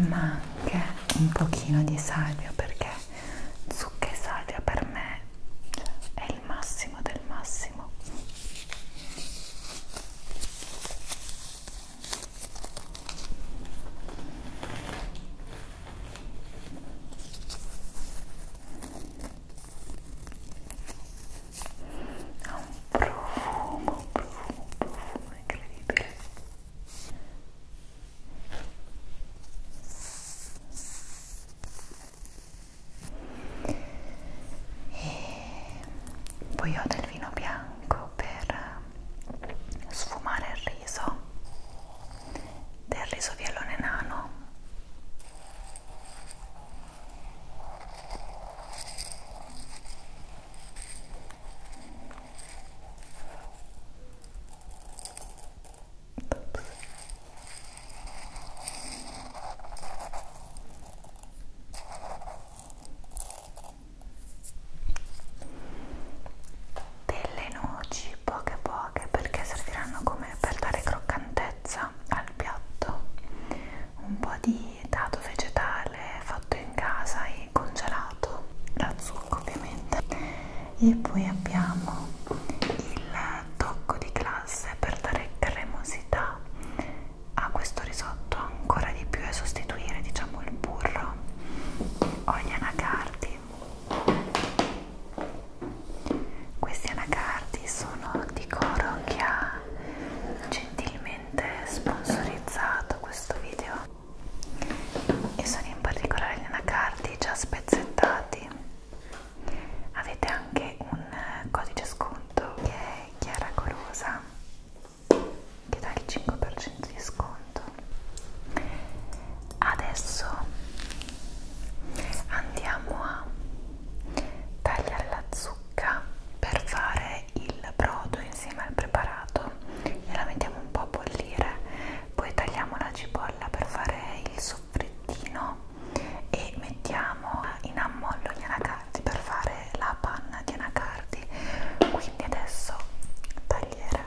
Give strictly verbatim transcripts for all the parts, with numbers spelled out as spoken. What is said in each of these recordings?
ma anche un pochino di salvia, perché zucca e salvia per me, cioè, è il massimo del massimo. Ha un profumo, profumo, profumo incredibile. E poi ho del vino bianco per sfumare il riso, del riso violone nano. Delle noci, poche poche, perché serviranno come per dare croccantezza al piatto. Un po' di dado vegetale fatto in casa e congelato, da zucca ovviamente. E poi abbiamo il tocco di classe per dare cremosità a questo risotto ancora di più e sostituire, diciamo, il burro. Ho gli anacardi. Questi anacardi sono di Coro, che ha gentilmente sponsorizzato questo video, e sono in particolare gli anacardi già spezzettati. Avete anche un codice sconto che è Chiara Golosa, che dà il cinque per cento di sconto. Adesso andiamo a tagliare la zucca per fare il brodo insieme al preparato e la mettiamo un po' a bollire. Poi tagliamo la cipolla per fare il soffrittino e mettiamo in ammollo gli anacardi per fare la panna di anacardi. Quindi adesso tagliere.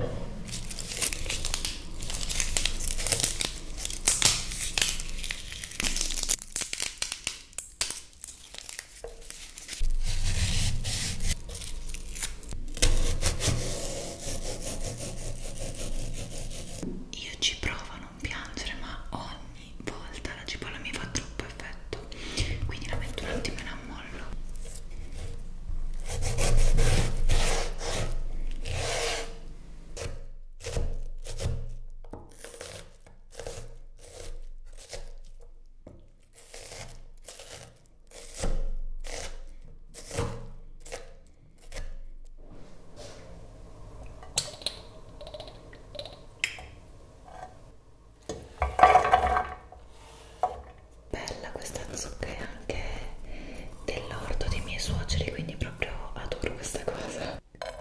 Io ci provo a non piangere, ma ogni volta la cipolla mi fa troppo effetto, quindi la metto un attimo in ammollo. Bella questa zucca, è anche dell'orto dei miei suoceri, quindi proprio adoro questa cosa.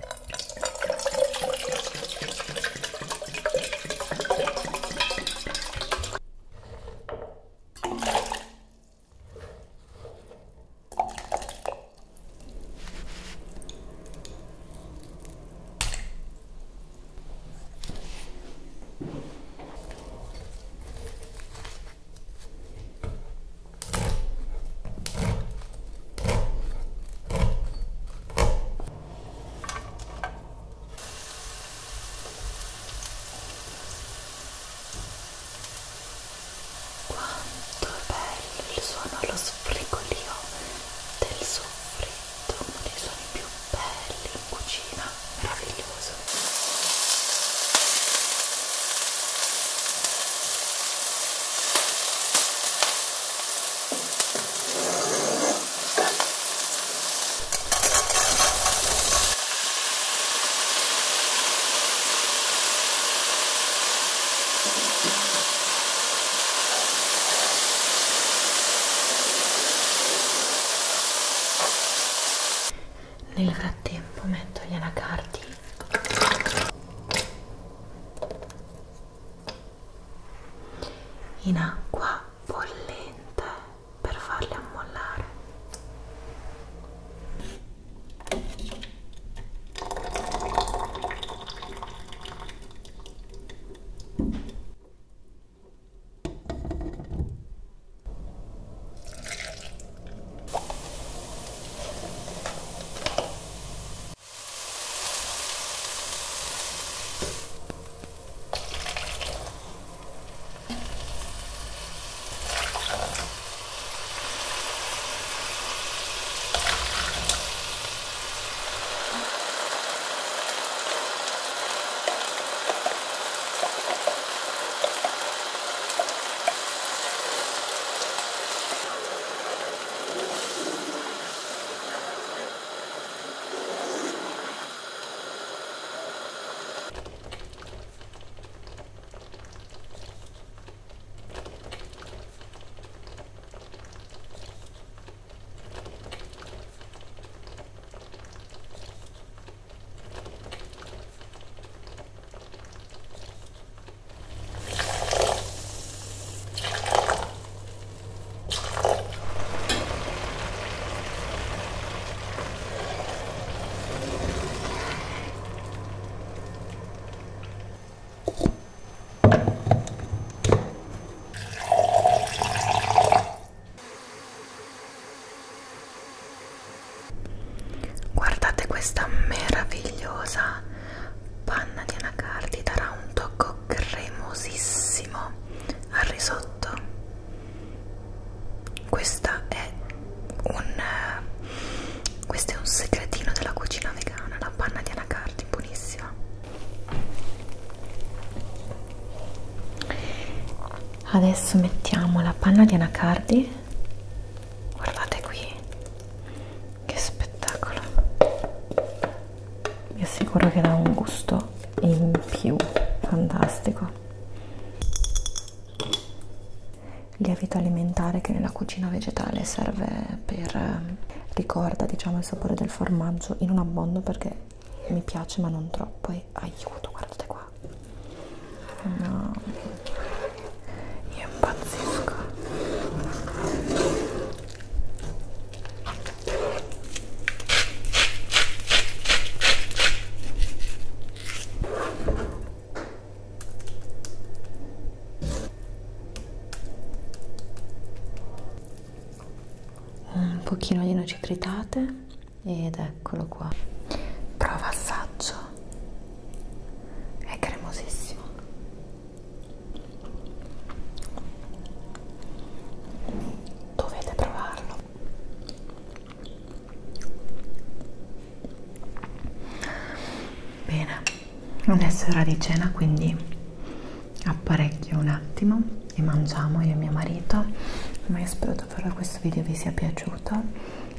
Quanto è bello il suono, lo sfrigolio del soffritto, uno dei suoni più belli in cucina, meraviglioso. Nel frattempo metto gli anacardi in acqua bollente per farli ammollare. Adesso mettiamo la panna di anacardi, guardate qui, che spettacolo, vi assicuro che dà un gusto in più, fantastico. Lievito alimentare che nella cucina vegetale serve per, ricorda diciamo il sapore del formaggio in un abbondo, perché mi piace ma non troppo, e aiuto, guardate qua, no, io impazzisco. Un pochino di noci tritate ed eccolo qua, prova assaggio, è cremosissimo. Dovete provarlo. Bene, adesso è ora di cena, quindi apparecchio un attimo e mangiamo io e mio marito. Ma io spero davvero che questo video vi sia piaciuto.